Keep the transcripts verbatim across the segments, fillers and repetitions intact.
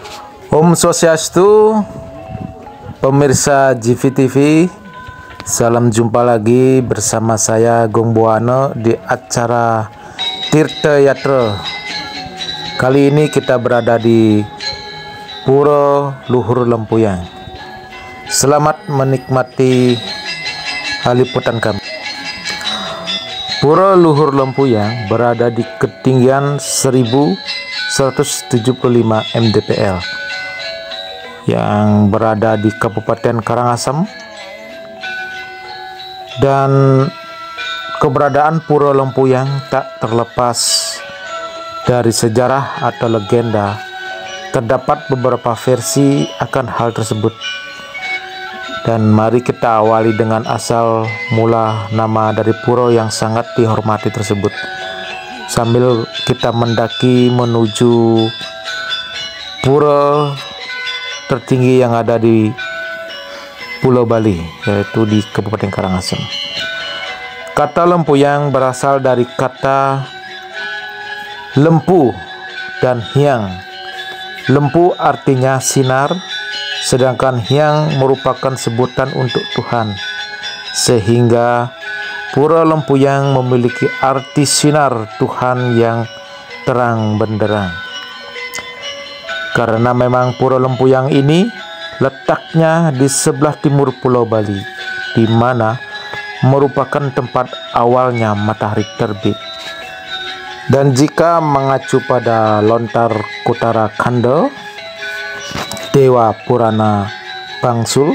Om Swastiastu, pemirsa G V T V. Salam jumpa lagi bersama saya Gong Buwana di acara Tirta Yatra. Kali ini kita berada di Pura Luhur Lempuyang. Selamat menikmati liputan kami. Pura Luhur Lempuyang berada di ketinggian seribu seratus tujuh puluh lima mdpl yang berada di Kabupaten Karangasem, dan keberadaan Pura Lempuyang tak terlepas dari sejarah atau legenda. Terdapat beberapa versi akan hal tersebut, dan mari kita awali dengan asal mula nama dari pura yang sangat dihormati tersebut, sambil kita mendaki menuju pura tertinggi yang ada di Pulau Bali, yaitu di Kabupaten Karangasem. Kata Lempuyang berasal dari kata lempu dan hyang. Lempu artinya sinar, sedangkan hyang merupakan sebutan untuk Tuhan, sehingga Pura Lempuyang memiliki arti sinar Tuhan yang terang benderang. Karena memang Pura Lempuyang ini letaknya di sebelah timur Pulau Bali, di mana merupakan tempat awalnya matahari terbit. Dan jika mengacu pada lontar Kutara Kanda, Dewa Purana Bangsul,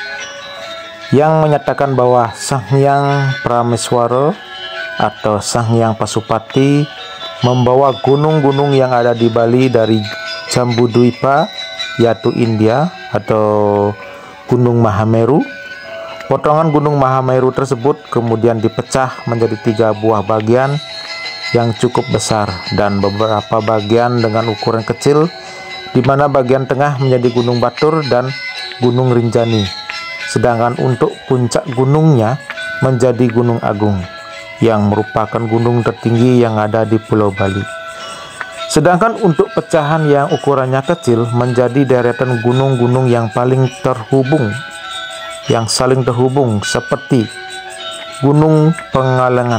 yang menyatakan bahwa Sang Hyang Prameswara atau Sang Hyang Pasupati membawa gunung-gunung yang ada di Bali dari Jambudwipa, yaitu India, atau Gunung Mahameru. Potongan Gunung Mahameru tersebut kemudian dipecah menjadi tiga buah bagian yang cukup besar dan beberapa bagian dengan ukuran kecil, di mana bagian tengah menjadi Gunung Batur dan Gunung Rinjani, sedangkan untuk puncak gunungnya menjadi Gunung Agung, yang merupakan gunung tertinggi yang ada di Pulau Bali. Sedangkan untuk pecahan yang ukurannya kecil menjadi deretan gunung-gunung yang paling terhubung, yang saling terhubung, seperti Gunung Pengalengan,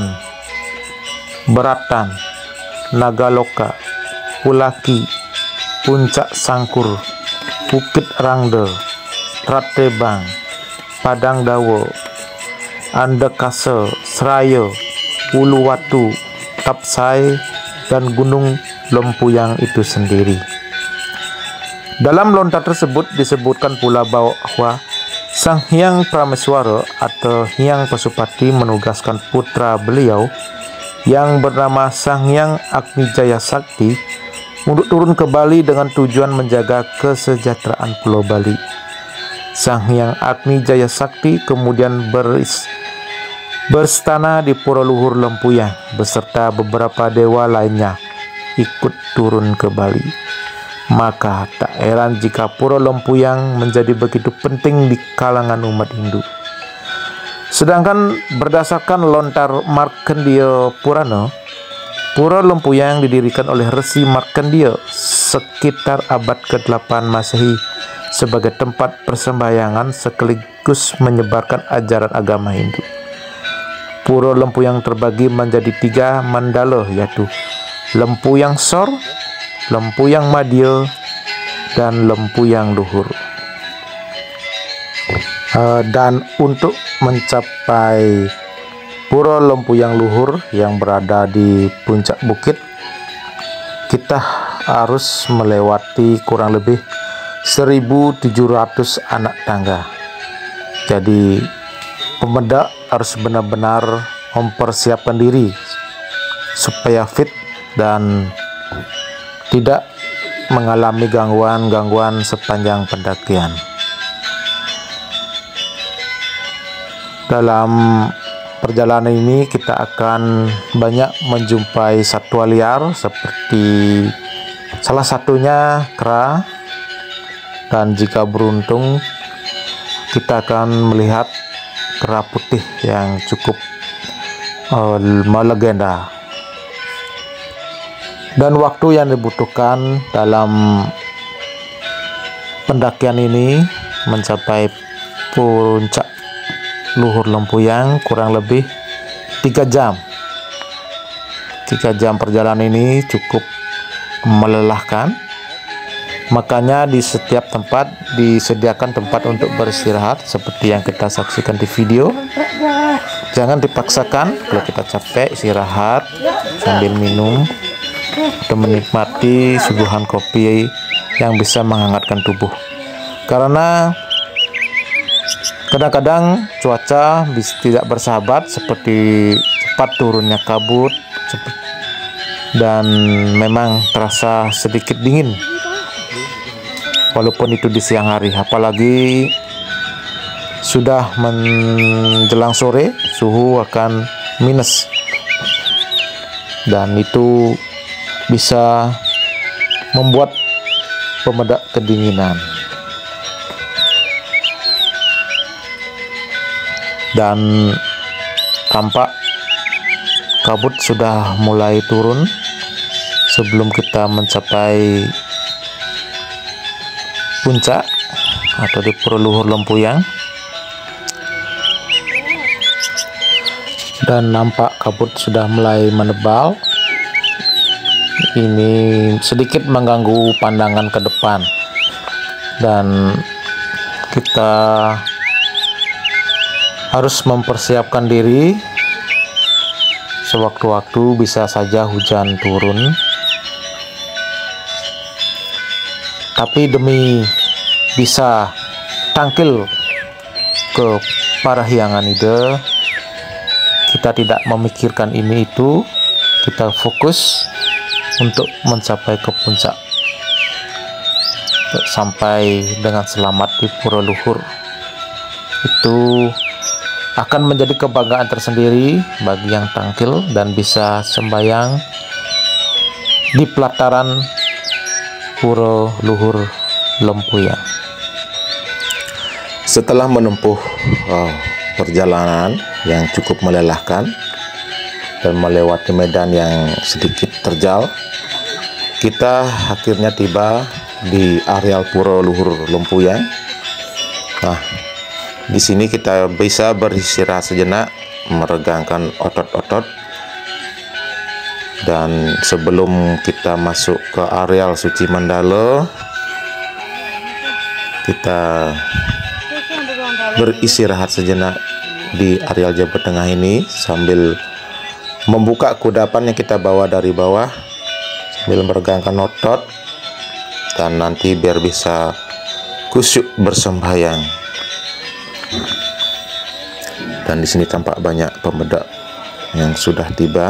Beratan, Nagaloka, Pulaki, Puncak Sangkur, Bukit Rangde, Ratebang, Padang Dawo, Andekase, Seraya, Uluwatu, Tapsai, dan Gunung Lempuyang itu sendiri. Dalam lontar tersebut disebutkan pula bahwa Sang Hyang Prameswara atau Hyang Pasupati menugaskan putra beliau yang bernama Sang Hyang Agni-Jaya Sakti untuk turun ke Bali dengan tujuan menjaga kesejahteraan Pulau Bali. Sang Hyang Agni-Jaya Sakti kemudian beris, berstana di Pura Luhur Lempuyang beserta beberapa dewa lainnya ikut turun ke Bali. Maka tak heran jika Pura Lempuyang menjadi begitu penting di kalangan umat Hindu. Sedangkan berdasarkan lontar Markandeya Purana, Pura Lempuyang didirikan oleh Resi Markandeya sekitar abad ke delapan Masehi sebagai tempat persembahyangan sekaligus menyebarkan ajaran agama Hindu. Pura Lempuyang terbagi menjadi tiga mandala, yaitu Lempuyang Sor, Lempuyang Madya, dan Lempuyang Luhur. Uh, dan untuk mencapai Pura Lempuyang Luhur yang berada di puncak bukit, kita harus melewati kurang lebih seribu tujuh ratus anak tangga. Jadi pemendak harus benar-benar mempersiapkan diri supaya fit dan tidak mengalami gangguan-gangguan sepanjang pendakian. Dalam perjalanan ini kita akan banyak menjumpai satwa liar seperti salah satunya kera, dan jika beruntung kita akan melihat kera putih yang cukup uh, melegenda. Dan waktu yang dibutuhkan dalam pendakian ini mencapai puncak Luhur Lempuyang kurang lebih tiga jam. Tiga jam perjalanan ini cukup melelahkan. Makanya di setiap tempat disediakan tempat untuk beristirahat seperti yang kita saksikan di video. Jangan dipaksakan. Kalau kita capek, istirahat sambil minum atau menikmati suguhan kopi yang bisa menghangatkan tubuh. Karena kadang-kadang cuaca bisa tidak bersahabat, seperti cepat turunnya kabut dan memang terasa sedikit dingin walaupun itu di siang hari. Apalagi sudah menjelang sore, suhu akan minus dan itu bisa membuat pemedak kedinginan. Dan tampak kabut sudah mulai turun sebelum kita mencapai puncak atau di Pura Luhur Lempuyang. Dan nampak kabut sudah mulai menebal. Ini sedikit mengganggu pandangan ke depan dan kita harus mempersiapkan diri. Sewaktu-waktu bisa saja hujan turun, tapi demi bisa tangkil ke Parahyangan ide, kita tidak memikirkan ini itu, kita fokus untuk mencapai ke puncak sampai dengan selamat di Pura Luhur. Itu akan menjadi kebanggaan tersendiri bagi yang tangkil dan bisa sembahyang di pelataran Pura Luhur Lempuyang. Setelah menempuh oh, perjalanan yang cukup melelahkan dan melewati medan yang sedikit terjal, kita akhirnya tiba di areal Pura Luhur Lempuyang. Nah, di sini kita bisa beristirahat sejenak, meregangkan otot-otot. Dan sebelum kita masuk ke areal Suci Mandala, kita beristirahat sejenak di areal Jabat Tengah ini sambil membuka kudapan yang kita bawa dari bawah, sambil meregangkan otot dan nanti biar bisa khusyuk bersembahyang. Dan di sini tampak banyak pemedak yang sudah tiba.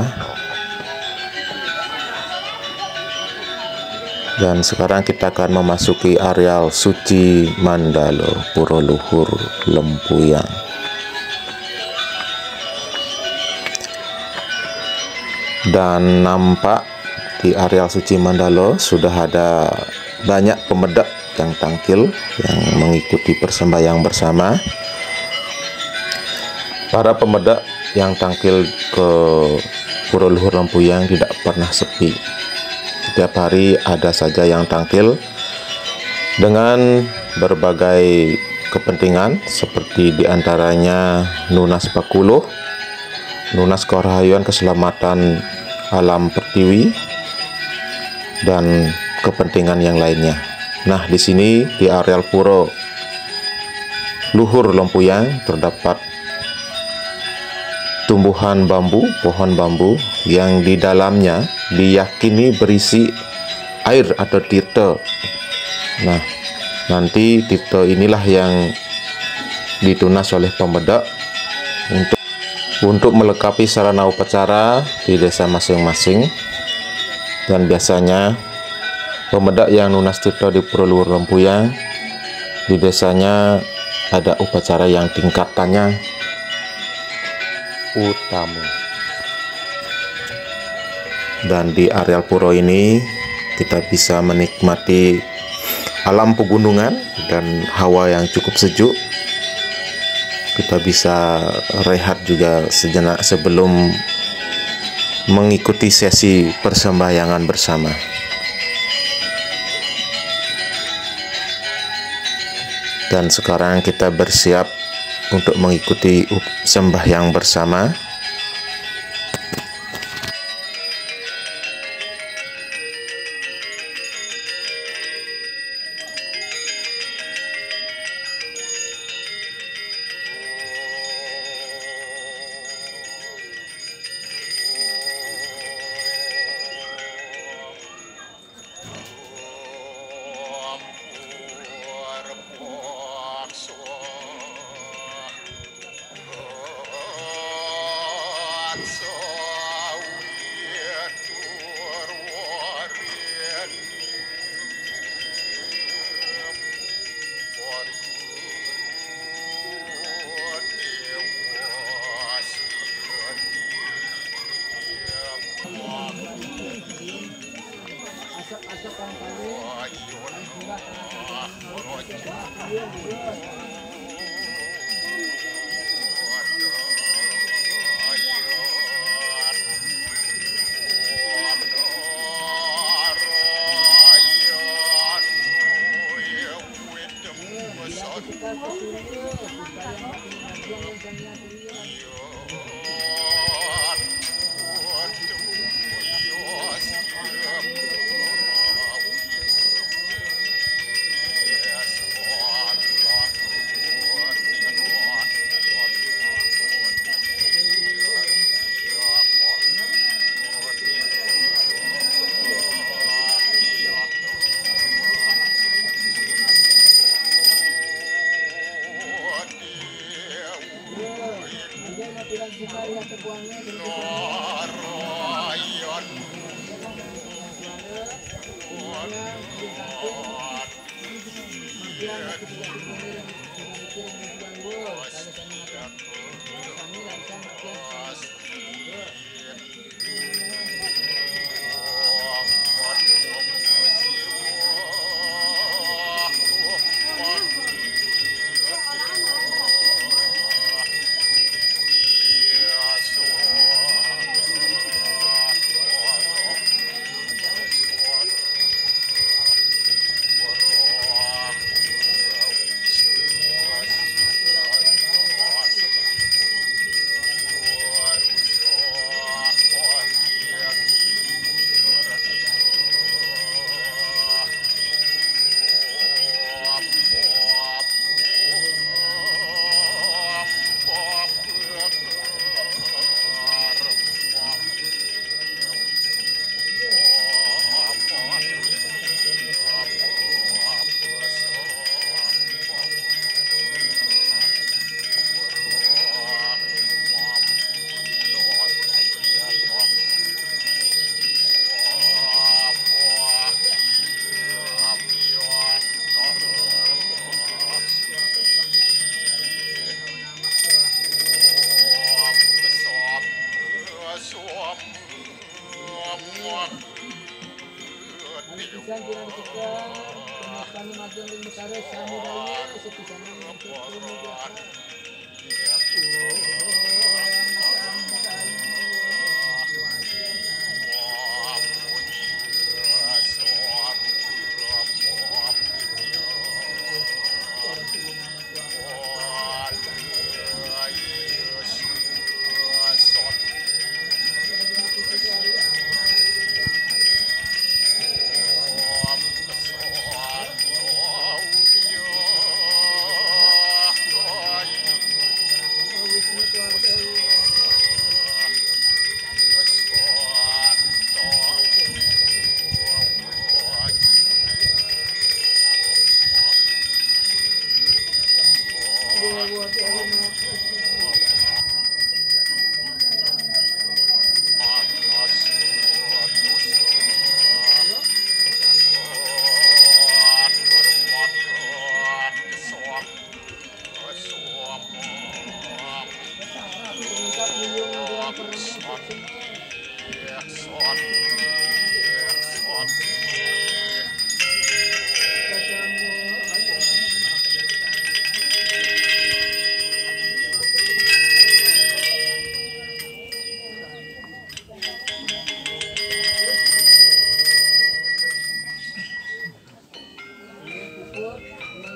Dan sekarang kita akan memasuki areal Suci Mandala Pura Luhur Lempuyang. Dan nampak di areal Suci Mandala sudah ada banyak pemedak yang tangkil yang mengikuti persembahyang bersama. Para pemedak yang tangkil ke Pura Luhur Lempuyang tidak pernah sepi. Setiap hari ada saja yang tangkil dengan berbagai kepentingan, seperti diantaranya nunas pakuluh, nunas kerahayuan keselamatan alam pertiwi, dan kepentingan yang lainnya. Nah, di sini di areal Pura Luhur Lempuyang terdapat tumbuhan bambu, pohon bambu yang di dalamnya diyakini berisi air atau tirta. Nah, nanti tirta inilah yang ditunas oleh pemedak untuk untuk melengkapi sarana upacara di desa masing-masing. Dan biasanya pemedak yang nunas tirta di Pura Luhur Lempuyang di desanya ada upacara yang tingkatannya utama. Dan di areal pura ini kita bisa menikmati alam pegunungan dan hawa yang cukup sejuk. Kita bisa rehat juga sejenak sebelum mengikuti sesi persembahyangan bersama. Dan sekarang kita bersiap untuk mengikuti sembahyang bersama.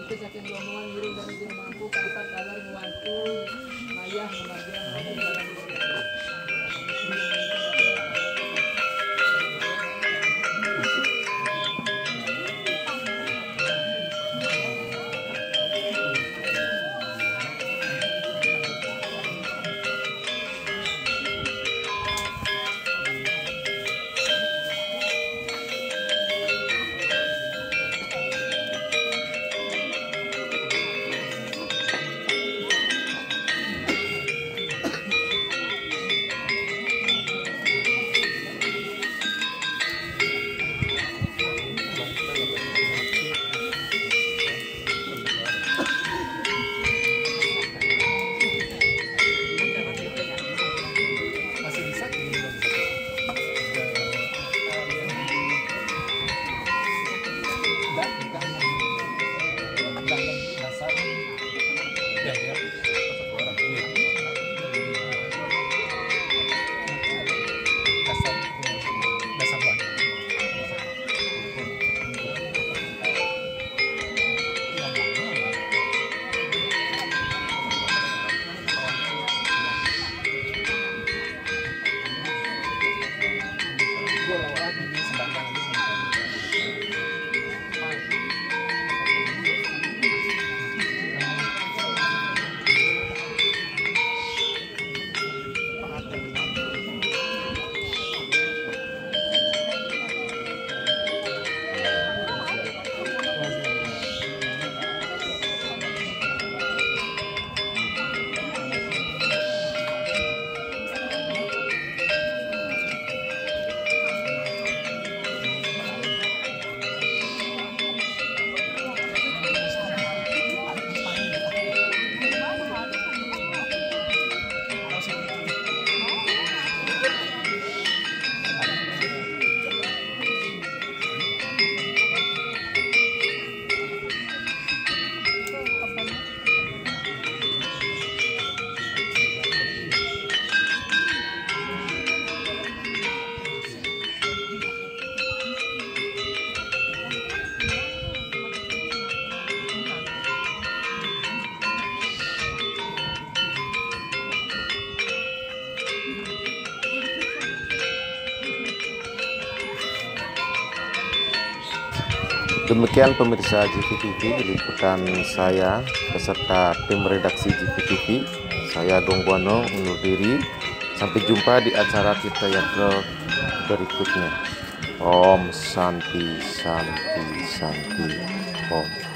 Demikian pemirsa G V T V, liputan saya beserta tim redaksi G V T V. Saya Agung Buana undur diri. Sampai jumpa di acara Tirta Yatra berikutnya. Om Santi Santi Santi Om.